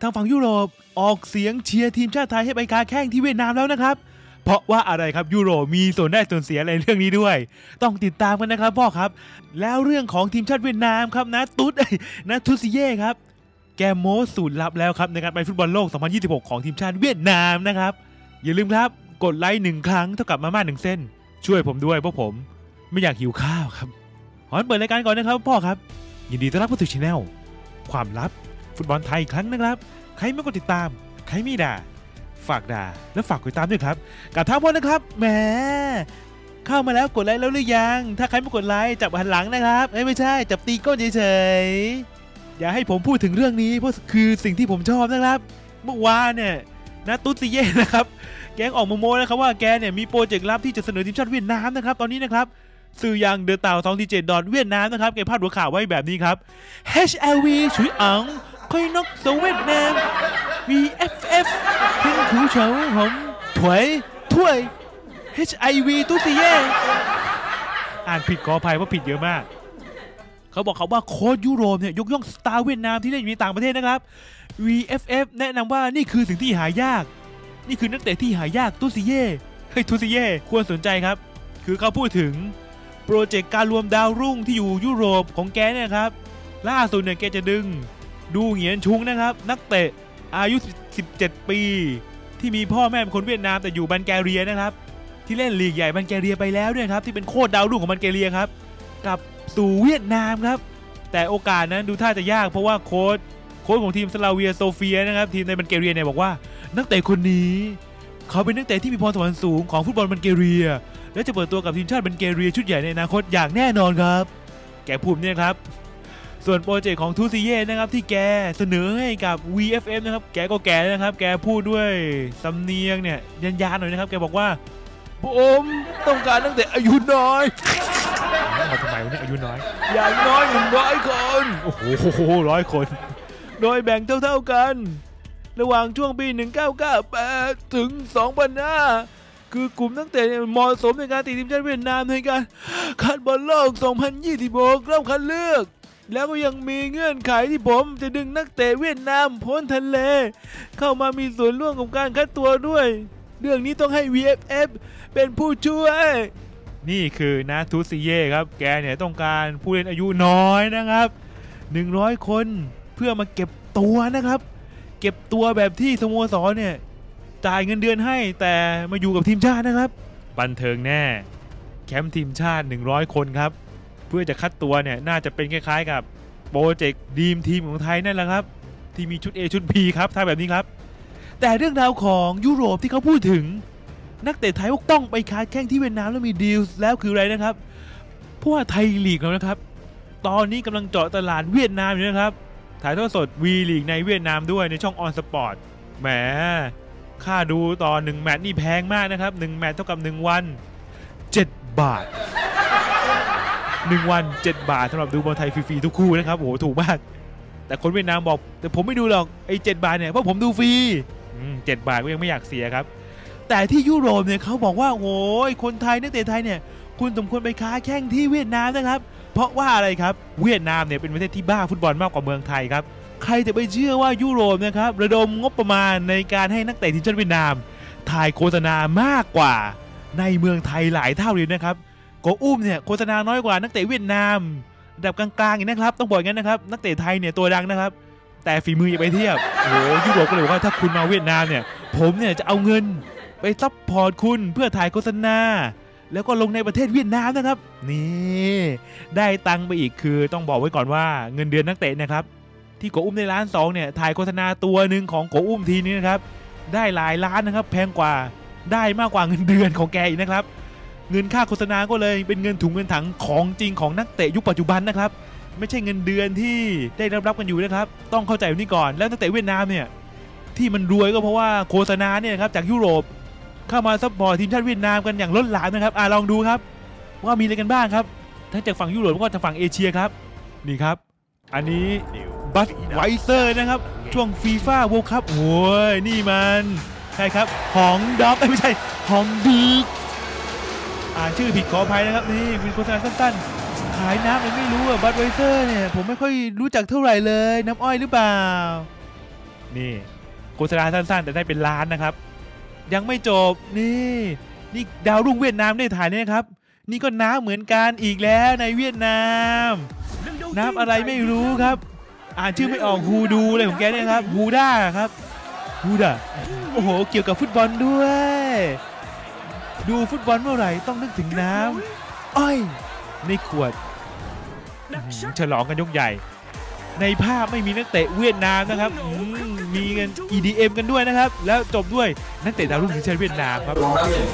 างฝั่งยุโรปออกเสียงเชียร์ทีมชาติไทยให้ไปค้าแข่งที่เวียดนามแล้วนะครับเพราะว่าอะไรครับยุโรปมีส่วนได้ส่วนเสียในเรื่องนี้ด้วยต้องติดตามกันนะครับพ่อครับแล้วเรื่องของทีมชาติเวียดนามครับนะทุซิเย่ครับแกโม้สูตรลับแล้วครับในการไปฟุตบอลโลก 2026 ของทีมชาติเวียดนามนะครับอย่าลืมครับกดไลค์1 ครั้งเท่ากับมาม่า1 เส้นช่วยผมด้วยเพราะผมไม่อยากหิวข้าวครับขอเปิดรายการก่อนนะครับพ่อครับยินดีต้อนรับเข้าสู่ช่องความลับฟุตบอลไทยอีกครั้งนะครับใครไม่กดติดตามใครไม่ด่าฝากด่าและฝากกดติดตามด้วยครับกับท้าพ่อนะครับแหมเข้ามาแล้วกดไลค์แล้วหรือยังถ้าใครไม่กดไลค์จับหันหลังนะครับไม่ใช่จับตีก้นเฉยๆอย่าให้ผมพูดถึงเรื่องนี้เพราะคือสิ่งที่ผมชอบนะครับเมื่อวานเนี่ยนะตุ๊ดซีเย่นะครับแกออกมาโม้นะครับว่าแกเนี่ยมีโปรเจกต์ลับที่จะเสนอทีมชาติเวียดนามนะครับตอนนี้นะครับสื่ออย่างเดอะเต่า247 เวียดนามนะครับแกพาดหัวข่าวไว้แบบนี้ครับ HLV ชุยอังคอยนกโซเวียดนาม VFF ทิ้งขู่เฉาผมถ้วย HIV ตุ๊ซีเย่อ่านผิดขออภัยว่าผิดเยอะมากเขาบอกเขาว่าโค้ชยุโรปเนี่ยยกย่องสตาร์เวียดนามที่เล่นอยู่ในต่างประเทศนะครับ VFF แนะนำว่านี่คือสิ่งที่หายากนี่คือนักเตะที่หายากตุ๊ซีเย่ควรสนใจครับคือเขาพูดถึงโปรเจกต์การรวมดาวรุ่งที่อยู่ยุโรปของแกเนี่ยครับล่าสุดเนี่ยแกจะดึงดูเหงียนชุงนะครับนักเตะอายุ17 ปีที่มีพ่อแม่เป็นคนเวียดนามแต่อยู่บัลแกเรียนะครับที่เล่นลีกใหญ่บัลแกเรียไปแล้วด้วยครับที่เป็นโค้ชดาวรุ่งของบัลแกเรียครับกับสู่เวียดนามครับแต่โอกาสนั้นดูท่าจะยากเพราะว่าโค้ชของทีมสลาเวียโซเฟียนะครับทีมในบัลแกเรียเนี่ยบอกว่านักเตะคนนี้เขาเป็นนักเตะที่มีพรสวรรค์สูงของฟุตบอลบัลแกเรียและจะเปิดตัวกับทีมชาติบัลแกเรียชุดใหญ่ในอนาคตอย่างแน่นอนครับแกพูดเนี่ยครับส่วนโปรเจกต์ของทูซิเย่นะครับที่แกเสนอให้กับ VFF นะครับแกก็แก่นะครับแกพูดด้วยสำเนียงเนี่ยยันๆหน่อยนะครับแกบอกว่าผมต้องการนักเตะอายุน้อยมาทำไมวะเนี่ยอายุน้อยอย่างน้อย100 คนโอ้โห100 คนโดยแบ่งเท่ากันระหว่างช่วงปี1998ถึง2005คือกลุ่มนักเตะเหมาะสมในการติดทีมชาติเวียดนามในการคัดบอลโลก 2026 รอบคัดเลือกแล้วก็ยังมีเงื่อนไขที่ผมจะดึงนักเตะเวียดนามพ้นทะเลเข้ามามีส่วนร่วมกับการคัดตัวด้วยเรื่องนี้ต้องให้ VFF เป็นผู้ช่วยนี่คือนะทูซิเย่ครับแกเนี่ยต้องการผู้เล่นอายุน้อยนะครับ100 คนเพื่อมาเก็บตัวนะครับเก็บตัวแบบที่สโมสรเนี่ยจ่ายเงินเดือนให้แต่มาอยู่กับทีมชาตินะครับบันเทิงแน่แคมป์ทีมชาติ100 คนครับเพื่อจะคัดตัวเนี่ยน่าจะเป็นคล้ายๆกับโปรเจกต์ดีมทีมของไทยนั่นแหละครับที่มีชุด A ชุด B ครับถ้าแบบนี้ครับแต่เรื่องราวของยุโรปที่เขาพูดถึงนักเตะไทยต้องไปค้าแข่งที่เวียดนามแล้วมีดีลแล้วคืออะไรนะครับเพราะว่าไทยลีกแล้วนะครับตอนนี้กำลังเจาะตลาดเวียดนามอยู่นะครับถ่ายทอดสด V ลีกในเวียดนามด้วยในช่องออนสปอร์ตแหมค่าดูต่อ1 แมตช์นี่แพงมากนะครับ1 แมตช์เท่ากับ1 วัน7 บาท1 วัน7 บาทสำหรับดูบอลไทยฟรีๆทุกคู่นะครับโอ้โหถูกมากแต่คนเวียดนามบอกแต่ผมไม่ดูหรอกไอ้7 บาทเนี่ยเพราะผมดูฟรี7 บาทก็ยังไม่อยากเสียครับแต่ที่ยุโรปเนี่ยเขาบอกว่าโอ้ยคนไทยนักเตะไทยเนี่ยคุณสมควรไปค้าแข่งที่เวียดนามนะครับเพราะว่าอะไรครับเวียดนามเนี่ยเป็นประเทศที่บ้าฟุตบอลมากกว่าเมืองไทยครับใครจะไปเชื่อว่ายุโรปนะครับระดมงบประมาณในการให้นักเตะทีมชาติเวียดนามถ่ายโฆษณามากกว่าในเมืองไทยหลายเท่าเลยนะครับโกอุ้มเนี่ยโฆษณาน้อยกว่านักเตะเวียดนามระดับกลางๆอย่างนะครับต้องบอกงั้นนะครับนักเตะไทยเนี่ยตัวดังนะครับแต่ฝีมืออย่าไปเทียบโอ้โหยุโรปก็เลยบอกว่าถ้าคุณมาเวียดนามเนี่ยผมเนี่ยจะเอาเงินไปซัพพอร์ตคุณเพื่อถ่ายโฆษณาแล้วก็ลงในประเทศเวียดนามนะครับนี่ได้ตังค์ไปอีกคือต้องบอกไว้ก่อนว่าเงินเดือนนักเตะนะครับที่โกอุ้มใน1.2 ล้านเนี่ยถ่ายโฆษณาตัวหนึ่งของโกอุ้มทีนี้นะครับได้หลายล้านนะครับแพงกว่าได้มากกว่าเงินเดือนของแกอีกนะครับเงินค่าโฆษณาก็เลยเป็นเงินถุงเงินถังของจริงของนักเตะยุคปัจจุบันนะครับไม่ใช่เงินเดือนที่ได้รับกันอยู่นะครับต้องเข้าใจนี่ก่อนแล้วนักเตะเวียดนามเนี่ยที่มันรวยก็เพราะว่าโฆษณาเนี่ยครับจากยุโรปเข้ามาซัพพอร์ตทีมชาติเวียดนามกันอย่างล้นหลามนะครับลองดูครับว่ามีอะไรกันบ้างครับทั้งจากฝั่งยุโรปแล้วก็จากฝั่งเอเชียครับนี่ครับอันนี้บัตไวเซอร์นะครับช่วงฟีฟ่าเวิลด์คัพโอ้ยนี่มันใช่ครับของด็อกไม่ใช่ของดีชื่อผิดขออภัยนะครับนี่เป็นโฆษณาสั้นๆขายน้ำมันไม่รู้บัตไวเซอร์เนี่ยผมไม่ค่อยรู้จักเท่าไหร่เลยน้ำอ้อยหรือเปล่านี่โฆษณาสั้นๆแต่ได้เป็นล้านนะครับยังไม่จบนี่ดาวรุ่งเวียดนามได้ถ่ายเนี่ยครับนี่ก็น้ำเหมือนกันอีกแล้วในเวียดนามน้ำอะไรไม่รู้ครับอ่านชื่อไม่ออกฮูดูเลยของแกเนี่ยครับฮูด้าครับฮูด้าโอ้โหเกี่ยวกับฟุตบอลด้วยดูฟุตบอลเมื่อไหร่ต้องนึกถึงน้ำอ้อยในขวดฉลองกันยกใหญ่ในภาพไม่มีนักเตะเวียดนามนะครับมีกัน EDM กันด้วยนะครับแล้วจบด้วยนักเตะดาวรุ่งทีมชาติเวียดนามครับ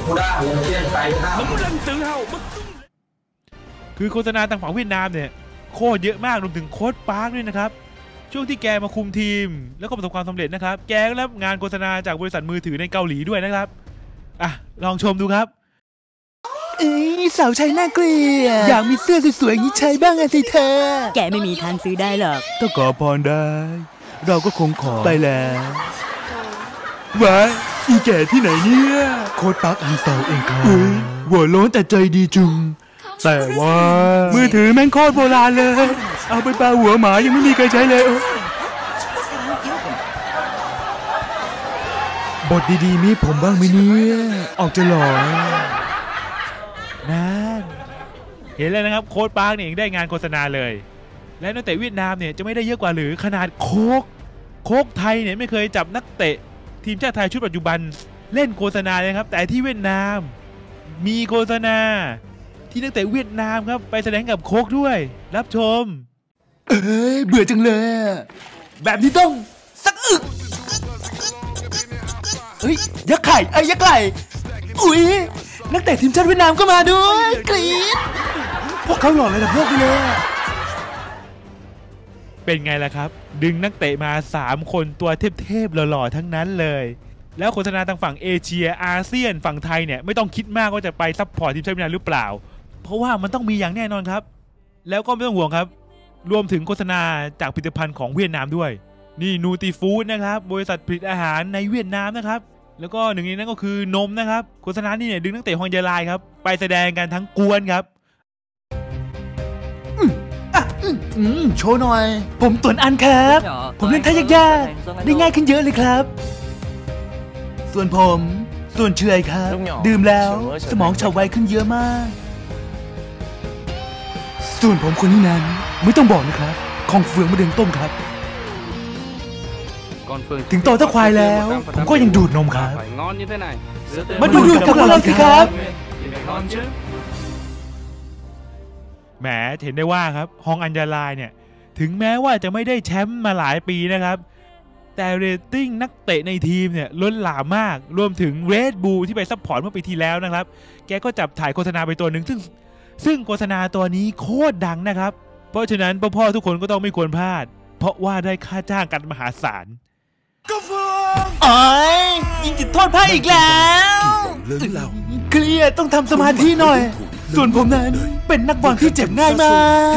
คือโฆษณาทางฝั่งเวียดนามเนี่ยโคตรเยอะมากรวมถึงโค้ชปาร์คด้วยนะครับช่วงที่แกมาคุมทีมแล้วก็ประสบความสำเร็จนะครับแกก็รับงานโฆษณาจากบริษัทมือถือในเกาหลีด้วยนะครับอ่ะลองชมดูครับสาวใช้น่าเกลียดอยากมีเสื้อสวยๆอย่างนี้ใช้บ้างสิเธอแกไม่มีทางซื้อได้หรอกถ้าขอพรได้เราก็คงขอไปแล้วว้าอีแก่ที่ไหนเนี่ยโค้ดปักอันเซาเองครับหัวโล้นแต่ใจดีจุงแต่ว่ามือถือแม่งโคตรโบราณเลยเอาไปปาหัวหมายังไม่มีใครใช้เลยบทดีๆมีผมบ้างไหมเนี่ยออกจะหล่อนั่นเห็นเลยนะครับโค้ชปาร์คเนี่ยได้งานโฆษณาเลยและนักเตะเวียดนามเนี่ยจะไม่ได้เยอะกว่าหรือขนาดโค้กไทยเนี่ยไม่เคยจับนักเตะทีมชาติไทยชุดปัจจุบันเล่นโฆษณาเลยครับแต่ที่เวียดนามมีโฆษณาที่นักเตะเวียดนามครับไปแสดงกับโค้กด้วยรับชมเบื่อจังเลยแบบนี้ต้องสักอึกเฮ้ยยักษ์ไข่ยักษ์ไข่อุ๊ยนักเตะทีมชาติเวียดนามก็มาด้วยกรี๊ดพวกเขาหล่อเลยนะพวกนี้เลยเป็นไงล่ะครับดึงนักเตะมา3คนตัวเทพๆหล่อๆทั้งนั้นเลยแล้วโฆษณาทางฝั่งเอเชียอาเซียนฝั่งไทยเนี่ยไม่ต้องคิดมากว่าจะไปซัพพอร์ตทีมชาติเวียดนามหรือเปล่าเพราะว่ามันต้องมีอย่างแน่นอนครับแล้วก็ไม่ต้องห่วงครับรวมถึงโฆษณาจากผลิตภัณฑ์ของเวียดนามด้วยนี่นูติฟู้ดนะครับบริษัทผลิตอาหารในเวียดนามนะครับแล้วก็หนึ่งในนั้นก็คือนมนะครับโฆษณานี่เนี่ยดึงนักเตะฮองเจลายครับไปแสดงกันทั้งกวนครับโชว์หน่อยผมตวนอันครับผมเล่นท่ายากๆได้ง่ายขึ้นเยอะเลยครับส่วนเฉยครับดื่มแล้วสมองฉับไวขึ้นเยอะมากส่วนผมคนนี้นั้นไม่ต้องบอกนะครับของเฟืองมะเดื่องต้มครับถึงโตถ้าควายแล้วผมก็ยังดูดนมครับมาดูกับพวกเราสิครับแหมเห็นได้ว่าครับฮองอัญญาลายเนี่ยถึงแม้ว่าจะไม่ได้แชมป์มาหลายปีนะครับแต่เรตติ้งนักเตะในทีมเนี่ยล้นหลามมากรวมถึงเรดบูลที่ไปซัพพอร์ตเมื่อปีที่แล้วนะครับแกก็จับถ่ายโฆษณาไปตัวหนึ่งซึ่งโฆษณาตัวนี้โคตรดังนะครับเพราะฉะนั้นพ่อทุกคนก็ต้องไม่ควรพลาดเพราะว่าได้ค่าจ้างกันมหาศาลยิงจุดโทษพลาดอีกแล้วเครียดต้องทำสมาธิหน่อยส่วนผมนั้นเป็นนักบอลที่เจ็บง่ายมาก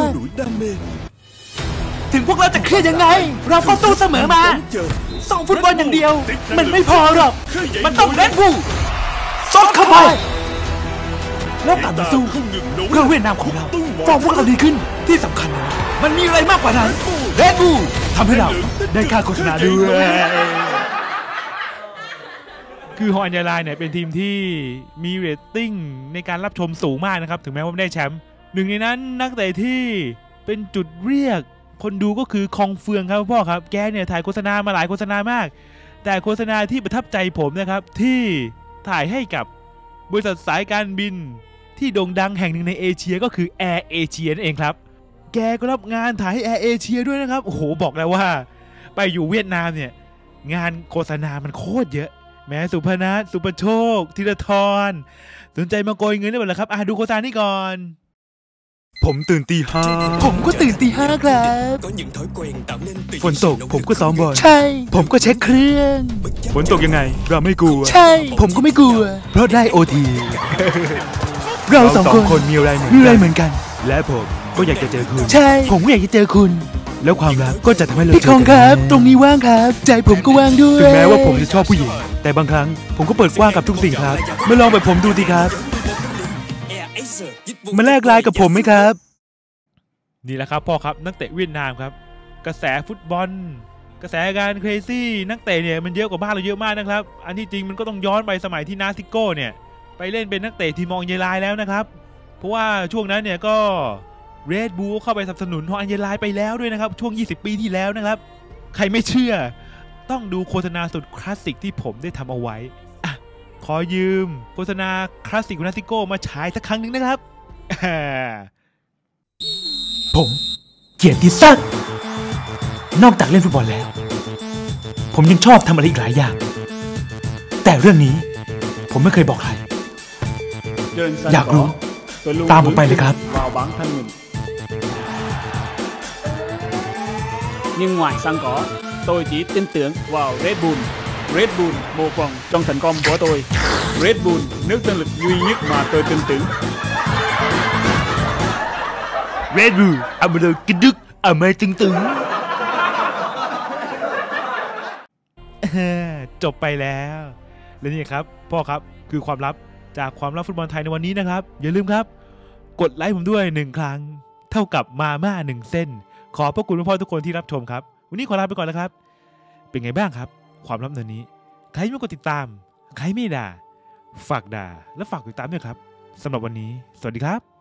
ถึงพวกเราจะเครียดยังไงเราก็สู้เสมอมาส่งฟุตบอลอย่างเดียวมันไม่พอหรอกมันต้องเล่นบูซดเข้าไปแล้วกลับมาสู้เพื่อเวียดนามของเราฟอร์มพวกเราดีขึ้นที่สำคัญมันมีอะไรมากกว่านั้นเล่นบูทำให้เราได้ค่าโฆษณาด้วยคือฮองอัญญาลายเนี่ยเป็นทีมที่มีเรตติ้งในการรับชมสูงมากนะครับถึงแม้ว่าไม่ได้แชมป์หนึ่งในนั้นนักเตะที่เป็นจุดเรียกคนดูก็คือคองเฟืองครับพ่อครับแกเนี่ยถ่ายโฆษณามาหลายโฆษณามากแต่โฆษณาที่ประทับใจผมนะครับที่ถ่ายให้กับบริษัทสายการบินที่โด่งดังแห่งหนึ่งในเอเชียก็คือแอร์เอเชียนั่นเองครับแกก็รับงานถ่ายให้แอร์เอเชียด้วยนะครับโอ้โหบอกแล้วว่าไปอยู่เวียดนามเนี่ยงานโฆษณามันโคตรเยอะแม้สุพนัทสุปโชคธีรทรสนใจมาโกยเงินได้หมดเลยครับดูโฆษณานี่ก่อนผมตื่นตี 5ผมก็ตื่นตี 5ครับฝนตกผมก็ซ้อมบอลใช่ผมก็เช็คเครื่องฝนตกยังไงเราไม่กลัวใช่ผมก็ไม่กลัวเพราะได้OT เราสองคนมีอะไรเหมือนกันและผมก็อยากจะเจอคุณใช่ผมก็อยากจะเจอคุณแล้วความรักก็จะทำให้เราพี่คงครับตรงนี้ว่างครับใจผมก็ว่างด้วยถึงแม้ว่าผมจะชอบผู้หญิงแต่บางครั้งผมก็เปิดกว้างกับทุกสิ่งครับมาลองแบบผมดูดีครับมาแลกไลน์กับผมไหมครับนี่แหละครับพ่อครับนักเตะเวียดนามครับกระแสฟุตบอลกกระแสการเครซี่นักเตะเนี่ยมันเยอะกว่าบ้านเราเยอะมากนะครับอันที่จริงมันก็ต้องย้อนไปสมัยที่นาซิโก้เนี่ยไปเล่นเป็นนักเตะทีมองเยลายแล้วนะครับเพราะว่าช่วงนั้นเนี่ยก็เรดบูลเข้าไปสนับสนุนฮองอันเยลายไปแล้วด้วยนะครับช่วง20 ปีที่แล้วนะครับใครไม่เชื่อต้องดูโฆษณาสุดคลาสสิกที่ผมได้ทำเอาไว้อ่ะขอยืมโฆษณาคลาสสิกของนาซิโก้มาฉายสักครั้งหนึ่งนะครับผมเกียรติศักดิ์นอกจากเล่นฟุตบอลแล้วผมยังชอบทำอะไรอีกหลายอย่างแต่เรื่องนี้ผมไม่เคยบอกใครอยากรู้ตามผมไปเลยครับ Nhưng ngoài sân cỏ, tôi chỉ tin tưởng vào Red Bull. Red Bull một phần trong thành công của tôi. Red Bull nước tên lịch duy nhất mà tôi tin tưởng. Red Bull เอามาเลยกระดึกเอามาตึงจบไปแล้วและนี่ครับพ่อครับคือความลับจากความลับฟุตบอลไทยในวันนี้นะครับอย่าลืมครับกดไลค์ผมด้วย1 ครั้งเท่ากับมาม่า1 เส้นขอบพระคุณพ่อทุกคนที่รับชมครับวันนี้ขอลาไปก่อนแล้วครับเป็นไงบ้างครับความลับในนี้ใครไม่กดติดตามใครไม่ด่าฝากด่าและฝากติดตามด้วยครับสำหรับวันนี้สวัสดีครับ